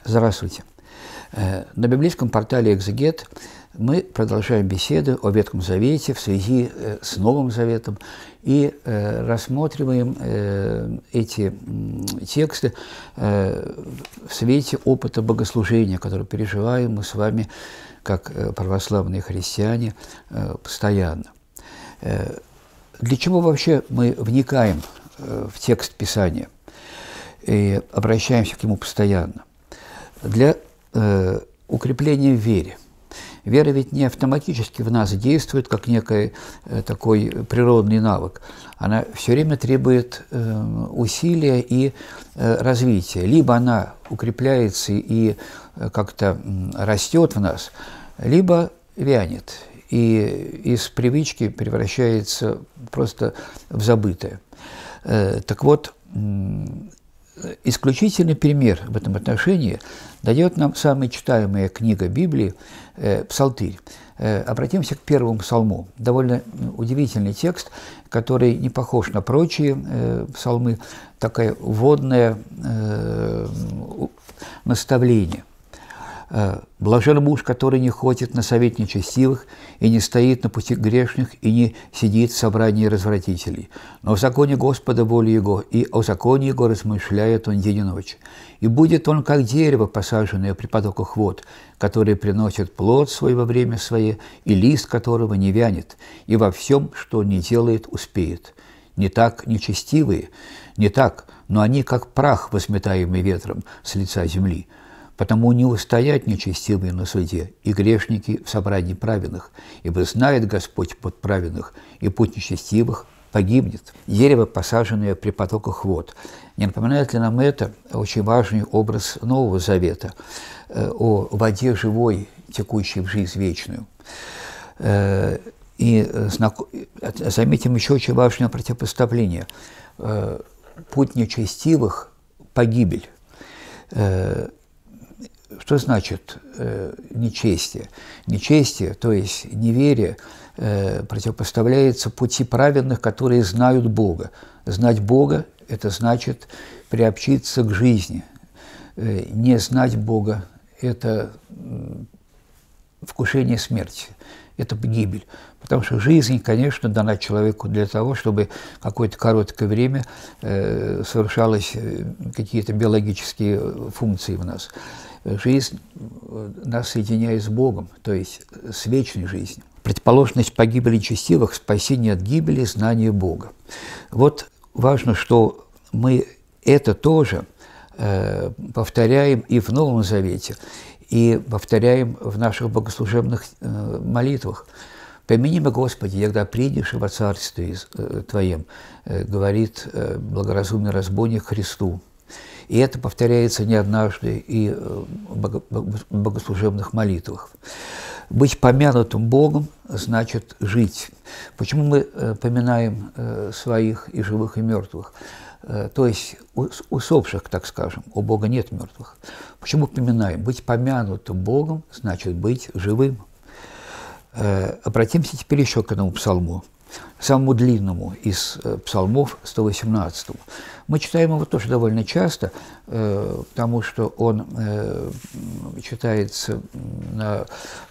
Здравствуйте. На библейском портале «Экзегет» мы продолжаем беседы о Ветхом Завете в связи с Новым Заветом и рассматриваем эти тексты в свете опыта богослужения, который переживаем мы с вами как православные христиане постоянно. Для чего вообще мы вникаем в текст Писания и обращаемся к нему постоянно? Для укрепления в вере. Вера ведь не автоматически в нас действует, как некий такой природный навык. Она все время требует усилия и развития. Либо она укрепляется и как-то растет в нас, либо вянет и из привычки превращается просто в забытое. Так вот, исключительный пример в этом отношении дает нам самая читаемая книга Библии «Псалтырь». Обратимся к первому псалму. Довольно удивительный текст, который не похож на прочие псалмы, такое вводное наставление. «Блажен муж, который не ходит на совет нечестивых, и не стоит на пути грешных, и не сидит в собрании развратителей. Но в законе Господа воля Его, и о законе Его размышляет он день и ночь. И будет он, как дерево, посаженное при потоках вод, которое приносит плод свой во время свое, и лист которого не вянет, и во всем, что не делает, успеет. Не так нечестивые, не так, но они, как прах, возметаемый ветром с лица земли. Потому не устоять нечестивые на суде, и грешники в собрании праведных, ибо знает Господь путь праведных, и путь нечестивых погибнет. Дерево, посаженное при потоках вод. Не напоминает ли нам это очень важный образ Нового Завета о воде живой, текущей в жизнь вечную? И заметим еще очень важное противопоставление. Путь нечестивых – погибель. Что значит нечестие? Нечестие, то есть неверие, противопоставляется пути праведных, которые знают Бога. Знать Бога – это значит приобщиться к жизни. Не знать Бога – это вкушение смерти, это гибель. Потому что жизнь, конечно, дана человеку для того, чтобы какое-то короткое время совершалось какие-то биологические функции в нас. Жизнь нас соединяет с Богом, то есть с вечной жизнью. Противоположность погибели нечестивых – спасение от гибели, знание Бога. Вот важно, что мы это тоже повторяем и в Новом Завете, и повторяем в наших богослужебных молитвах. «Помяни меня, Господи, когда придешь во Царстве Твоем», говорит благоразумный разбойник Христу. И это повторяется не однажды и в богослужебных молитвах. Быть помянутым Богом значит жить. Почему мы поминаем своих и живых, и мертвых? То есть усопших, так скажем, у Бога нет мертвых. Почему поминаем? Быть помянутым Богом значит быть живым. Обратимся теперь еще к этому псалму, самому длинному из псалмов, 118-му. Мы читаем его тоже довольно часто, потому что он читается на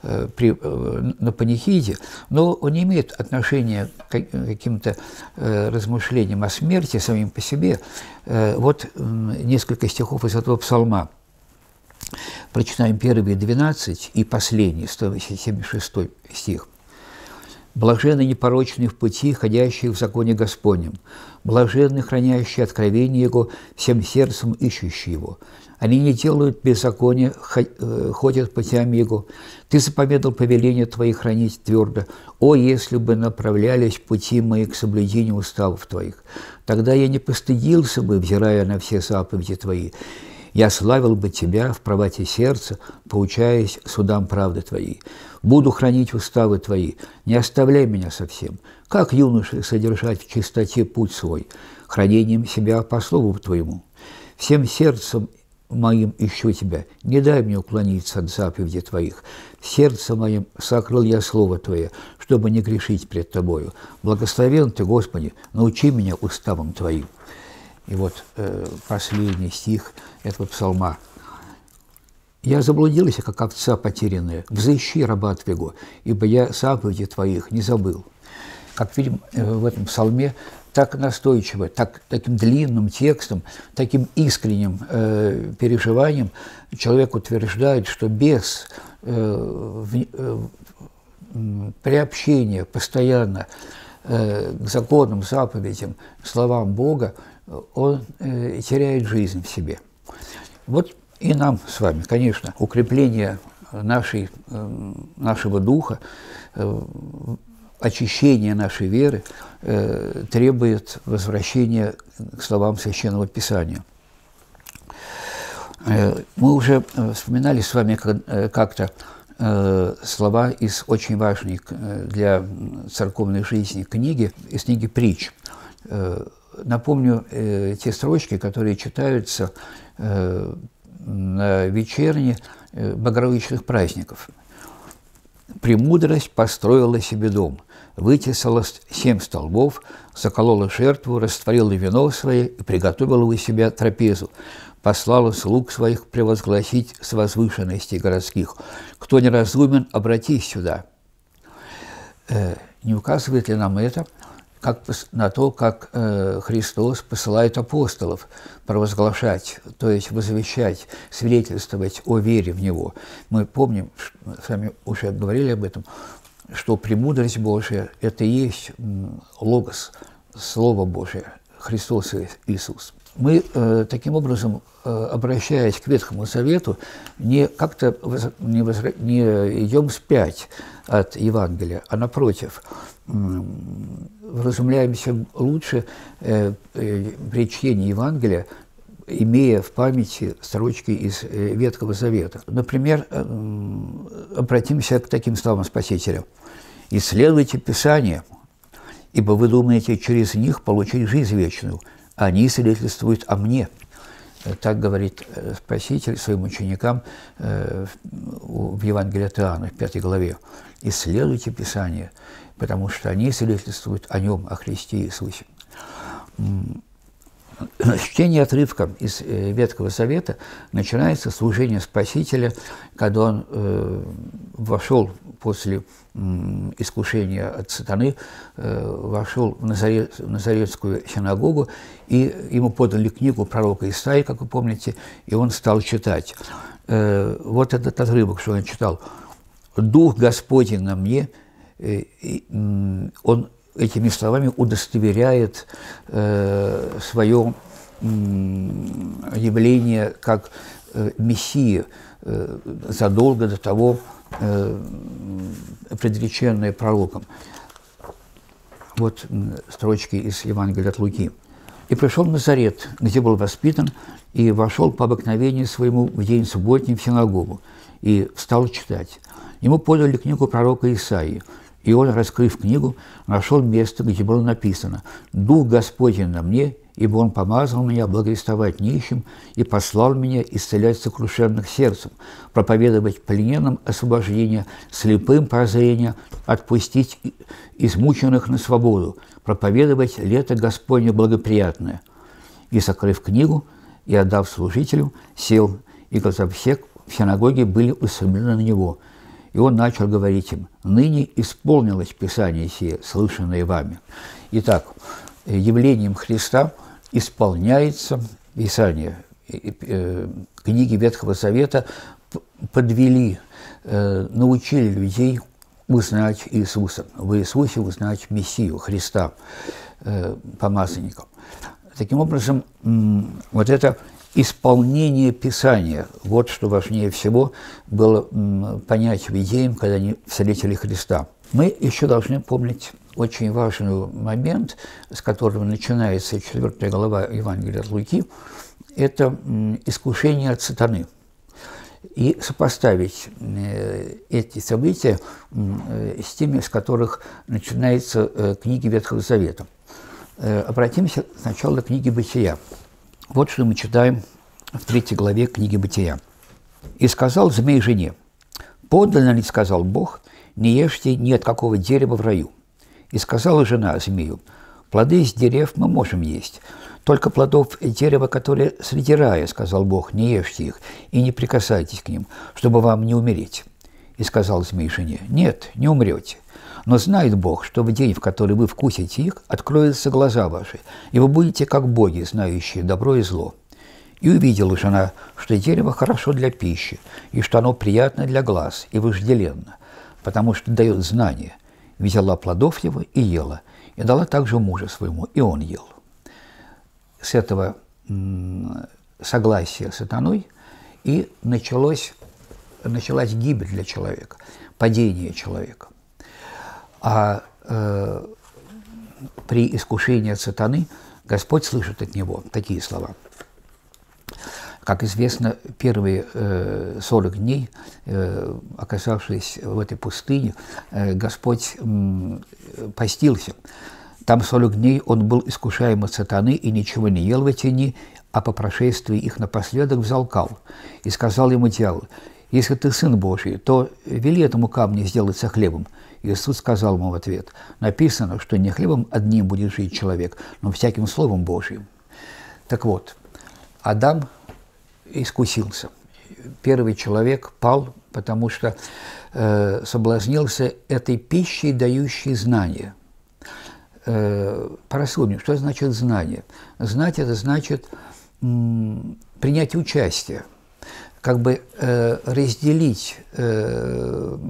панихиде, но он не имеет отношения к каким-то размышлениям о смерти самим по себе. Вот несколько стихов из этого псалма. Прочитаем первые 12 и последний, 176 стих. «Блаженны непорочные в пути, ходящие в законе Господнем, блаженны, хранящие откровение Его, всем сердцем ищущие Его. Они не делают беззакония, ходят путями Его. Ты заповедал повеление Твои хранить твердо. О, если бы направлялись пути мои к соблюдению уставов Твоих! Тогда я не постыдился бы, взирая на все заповеди Твои. Я славил бы Тебя в правоте сердца, поучаясь судам правды Твоей. Буду хранить уставы Твои, не оставляй меня совсем. Как юноше содержать в чистоте путь свой, хранением себя по слову Твоему? Всем сердцем моим ищу Тебя, не дай мне уклониться от заповедей Твоих. Сердцем моим сокрыл я слово Твое, чтобы не грешить пред Тобою. Благословен Ты, Господи, научи меня уставам Твоим». И вот последний стих этого псалма. Я заблудился, как овца потерянная. Взыщи раба твоего, ибо я заповеди твоих не забыл». Как видим в этом псалме, так настойчиво, таким длинным текстом, таким искренним переживанием человек утверждает, что без приобщения постоянно к законам, заповедям, словам Бога, он теряет жизнь в себе. Вот и нам с вами, конечно, укрепление нашего духа, очищение нашей веры требует возвращения к словам Священного Писания. Мы уже вспоминали с вами как-то слова из очень важной для церковной жизни книги, из книги «Притч». Напомню те строчки, которые читаются на вечерне богородичных праздников. «Премудрость построила себе дом, вытесала 7 столбов, заколола жертву, растворила вино свое и приготовила у себя трапезу, послала слуг своих превозгласить с возвышенностей городских. Кто неразумен, обратись сюда». Не указывает ли нам это на то, как Христос посылает апостолов провозглашать, то есть возвещать, свидетельствовать о вере в Него? Мы помним, с вами уже говорили об этом, что премудрость Божия – это и есть логос, Слово Божие, Христос Иисус. Мы таким образом, обращаясь к Ветхому Завету, не идем вспять от Евангелия, а напротив, вразумляемся лучше при чтении Евангелия, имея в памяти строчки из Ветхого Завета. Например, обратимся к таким словам Спасителя: «Исследуйте Писание, ибо вы думаете через них получить жизнь вечную. Они свидетельствуют о мне». Так говорит Спаситель своим ученикам в Евангелии от Иоанна, в 5 главе. «Исследуйте Писание, потому что они свидетельствуют о Нем, о Христе Иисусе». Чтение отрывка из Ветхого Завета начинается служение Спасителя, когда он вошел после искушения от сатаны, вошел в Назаретскую синагогу, и ему подали книгу пророка Исаии, как вы помните, и он стал читать. Вот этот отрывок, что он читал: «Дух Господень на мне», он этими словами удостоверяет свое явление как Мессия, задолго до того предреченное пророком. Вот строчки из Евангелия от Луки. «И пришел в Назарет, где был воспитан, и вошел по обыкновению своему в день субботний в синагогу, и стал читать. Ему подали книгу пророка Исаии, и он, раскрыв книгу, нашел место, где было написано: «Дух Господень на мне, ибо Он помазал меня благовествовать нищим и послал меня исцелять сокрушенных сердцем, проповедовать пленным освобождение, слепым прозрение, отпустить измученных на свободу, проповедовать лето Господне благоприятное». И, закрыв книгу и отдав служителю, сел, и глаза всех в синагоге были устремлены на него. И он начал говорить им: «Ныне исполнилось Писание сие, слышанное вами». Итак, явлением Христа исполняется Писание. Книги Ветхого Завета подвели, научили людей узнать Иисуса, в Иисусе узнать Мессию, Христа, помазанника. Таким образом, вот это исполнение Писания, вот что важнее всего было понять иудеям, когда они встретили Христа. Мы еще должны помнить очень важный момент, с которого начинается 4 глава Евангелия от Луки, это искушение от сатаны. И сопоставить эти события с теми, с которых начинается книги Ветхого Завета. Обратимся сначала к книге Бытия. Вот что мы читаем в 3 главе книги Бытия. «И сказал змей жене: подлинно ли, сказал Бог, не ешьте ни от какого дерева в раю. И сказала жена змею: плоды из дерев мы можем есть, Только плодов дерева, которые среди рая, сказал Бог, не ешьте их и не прикасайтесь к ним, чтобы вам не умереть. И сказал змей жене: нет, не умрете. Но знает Бог, что в день, в который вы вкусите их, откроются глаза ваши, и вы будете как боги, знающие добро и зло. И увидела жена, что дерево хорошо для пищи, и что оно приятно для глаз и вожделенно, потому что дает знание. Взяла плодов его и ела, и дала также мужу своему, и он ел. С этого согласия с сатаной и началась гибель для человека, падение человека. А при искушении от сатаны Господь слышит от него такие слова. Как известно, первые 40 дней, оказавшись в этой пустыне, Господь постился. Там 40 дней он был искушаем от сатаны и ничего не ел в эти дни, а по прошествии их напоследок взалкал. И сказал ему дьявол: «Если ты Сын Божий, то вели этому камню сделаться хлебом». Иисус сказал ему в ответ: «Написано, что не хлебом одним будет жить человек, но всяким словом Божьим». Так вот, Адам искусился. Первый человек пал, потому что соблазнился этой пищей, дающей знания. Порассудим, что значит знание? Знать – это значит принять участие, как бы разделить с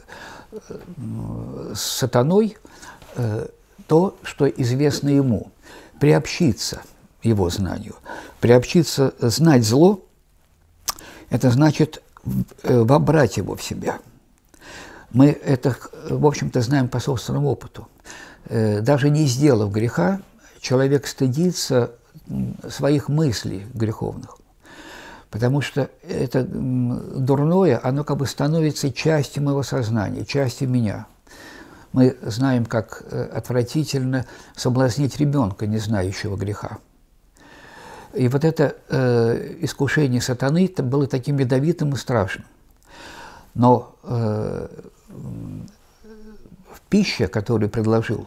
сатаной то, что известно ему, приобщиться его знанию. Приобщиться, знать зло – это значит вобрать его в себя. Мы это, в общем-то, знаем по собственному опыту. Даже не сделав греха, человек стыдится своих мыслей греховных, потому что это дурное, оно как бы становится частью моего сознания, частью меня. Мы знаем, как отвратительно соблазнить ребенка, не знающего греха. И вот это искушение сатаны было таким ядовитым и страшным. Но пища, которую предложил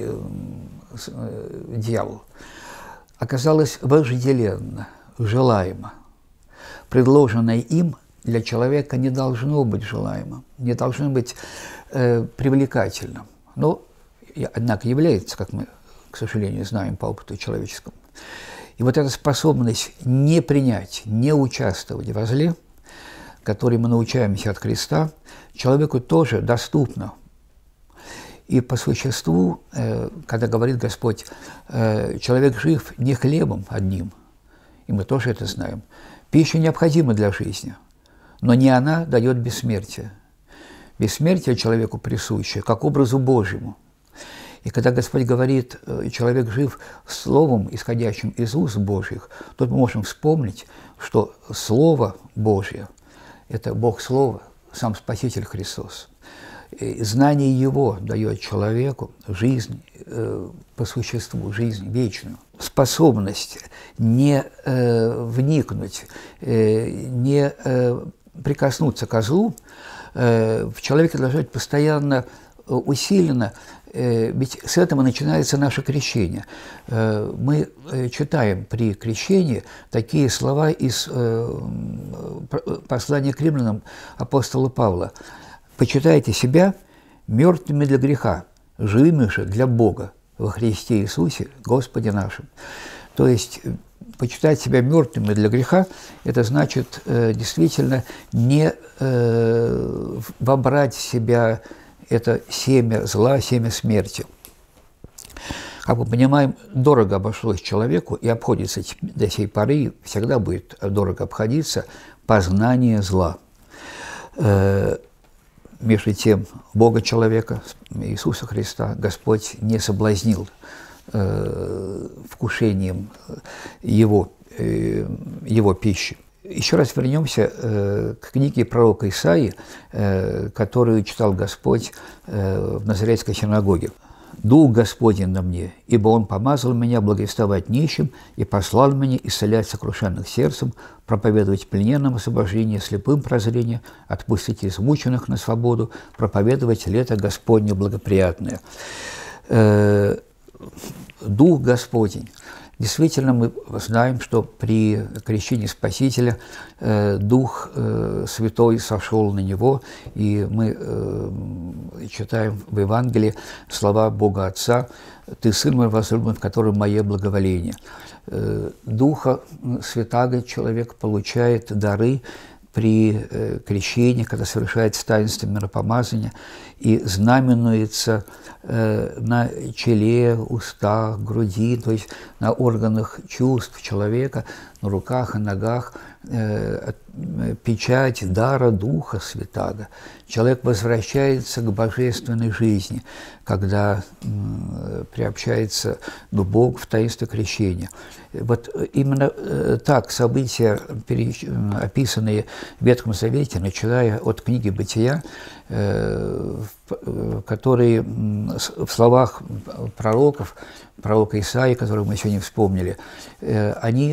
дьявол, оказалась вожделенна, желаема. Предложенное им для человека не должно быть желаемым, не должно быть привлекательным. Но, однако, является, как мы, к сожалению, знаем по опыту человеческому. И вот эта способность не принять, не участвовать во зле, которой мы научаемся от Христа, человеку тоже доступна. И по существу, когда говорит Господь, человек жив не хлебом одним, и мы тоже это знаем, пища необходима для жизни, но не она дает бессмертие. Бессмертие человеку присуще, как образу Божьему. И когда Господь говорит, человек жив Словом, исходящим из уст Божьих, то мы можем вспомнить, что Слово Божье – это Бог Слово, сам Спаситель Христос. И знание Его дает человеку жизнь по существу, жизнь вечную. Способность не вникнуть, не прикоснуться ко злу в человеке должна быть постоянно усилена, ведь с этого начинается наше крещение. Мы читаем при крещении такие слова из послания к римлянам апостола Павла: «Почитайте себя мертвыми для греха, живыми же для Бога во Христе Иисусе, Господе нашим». То есть почитать себя мертвыми для греха – это значит действительно не вобрать в себя это семя зла, семя смерти. Как мы понимаем, дорого обошлось человеку и обходится до сей поры, и всегда будет дорого обходиться познание зла. Между тем, Бога человека, Иисуса Христа, Господь не соблазнил вкушением его пищи. Еще раз вернемся к книге пророка Исаии, которую читал Господь в Назаретской синагоге. «Дух Господень на мне, ибо Он помазал меня благовествовать нищим и послал меня исцелять сокрушенных сердцем, проповедовать плененным освобождение, слепым прозрение, отпустить измученных на свободу, проповедовать лето Господне благоприятное». Дух Господень Действительно, мы знаем, что при крещении Спасителя Дух Святой сошел на него, и мы читаем в Евангелии слова Бога Отца: «Ты Сын мой возлюбленный, в котором мое благоволение». Духа Святаго человек получает дары при крещении, когда совершается таинство миропомазания и знаменуется на челе, устах, груди, то есть на органах чувств человека, на руках и ногах печать дара Духа Святаго. Человек возвращается к божественной жизни, когда приобщается к Богу в таинстве крещения. Вот именно так события, описанные в Ветхом Завете, начиная от книги «Бытия», которые в словах пророков, пророка Исаии, которого мы сегодня вспомнили, они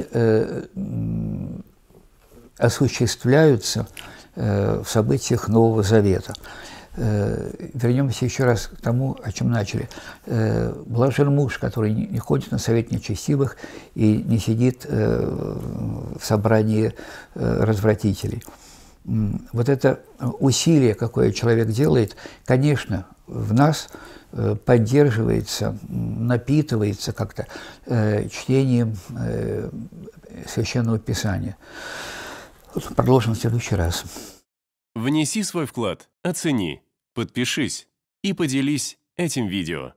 осуществляются в событиях Нового Завета. Вернемся еще раз к тому, о чем начали. Блажен муж, который не ходит на совет нечестивых и не сидит в собрании развратителей. Вот это усилие, какое человек делает, конечно, в нас поддерживается, напитывается как-то чтением Священного Писания. Продолжим в следующий раз. Внеси свой вклад, оцени, подпишись и поделись этим видео.